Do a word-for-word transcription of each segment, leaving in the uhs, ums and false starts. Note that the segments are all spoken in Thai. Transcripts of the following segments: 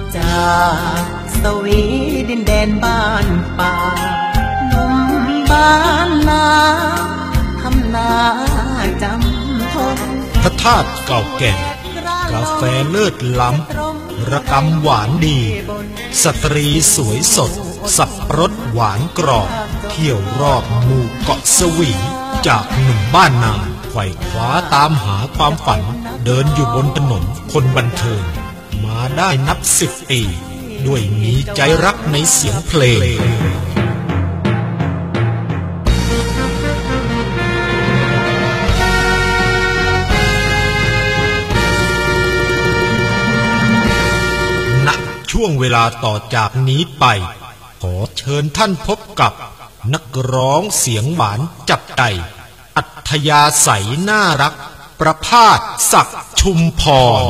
จากสวีดินแดนบ้านป่าหนุ่มบ้านนาทำนาจำทนพระธาตุเก่าแก่กาแฟเลิศล้ำระกำหวานดีสตรีสวยสดสับรสหวานกรอบเที่ยวรอบหมู่เกาะสวีจากหนุ่มบ้านนาไขว่คว้าตามหาความฝันเดินอยู่บนถนนคนบันเทิงมาได้นับสิบปีด้วยมีใจรักในเสียงเพลงณช่วงเวลาต่อจากนี้ไปขอเชิญท่านพบกับนักร้องเสียงหวานจับใจอัธยาศัยน่ารักประภาสศักดิ์ชุมพร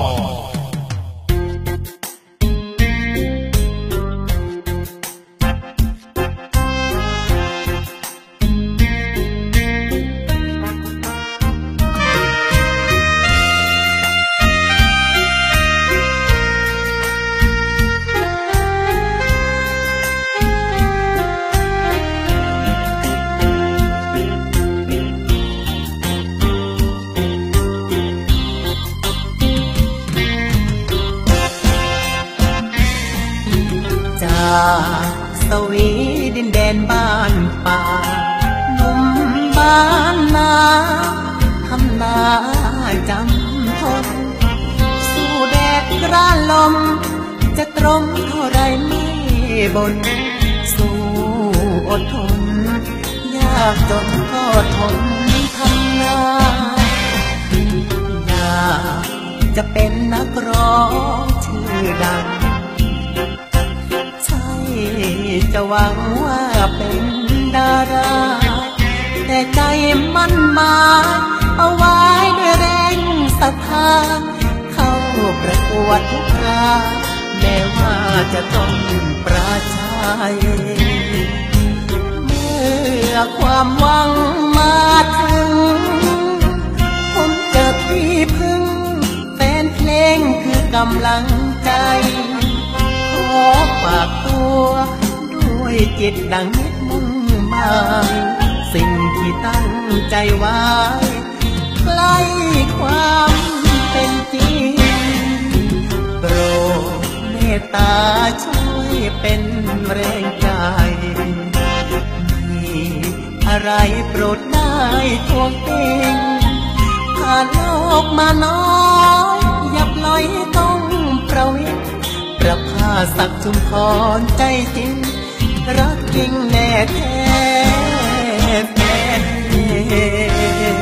จากสวีดินแดนบ้านป่าหนุ่มบ้านนาทำนาจำทนสู้แดดกระลมจะตรมเท่าไรไม่บ่นสู้อดทนยากจนก็ทนทำนาอยากจะเป็นนักร้องชื่อดังจะหวังว่าเป็นดาราแต่ใจมันมาเอาไว้ด้วยแรงศรัทธาเข้าประกวดทุกคราแม้ว่าจะต้องประชัยเมื่อความหวังมาถึงผมเจอที่พึ่งแฟนเพลงคือกำลังใจขอฝากตัวด้วยจิตดังนิดมุ่งหมายสิ่งที่ตั้งใจไว้ใกล้ความเป็นจริงโปรดเมตตาช่วยเป็นแรงใจมีอะไรโปรดได้ทวงติงผ่านโลกมาน้อยอย่าปล่อยต้องประวิตรประภาสศักดิ์ชุมพรใจจริงรักจริงแน่แท้แฟนเพลง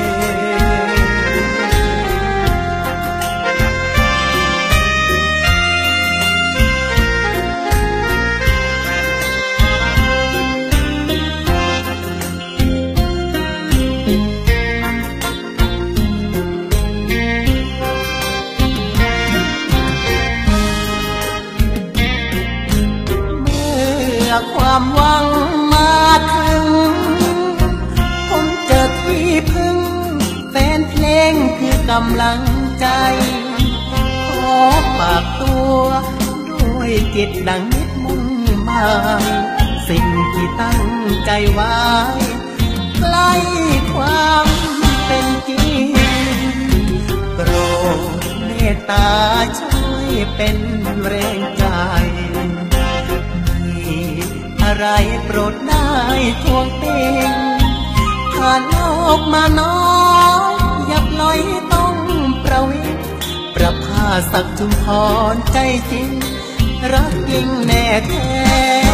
ความหวังมาถึงผมเจอที่พึ่งแฟนเพลงคือกำลังใจขอฝากตัวด้วยจิตดังนิดมุ่งหมายสิ่งที่ตั้งใจไว้ใกล้ความเป็นจริงโปรดเมตตาช่วยเป็นแรงใจอะไรโปรดได้ทวงติงผ่านโลกมาน้อยอย่าปล่อยต้องประวิตรประภาสศักดิ์ชุมพรใจจริงรักจริงแน่แท้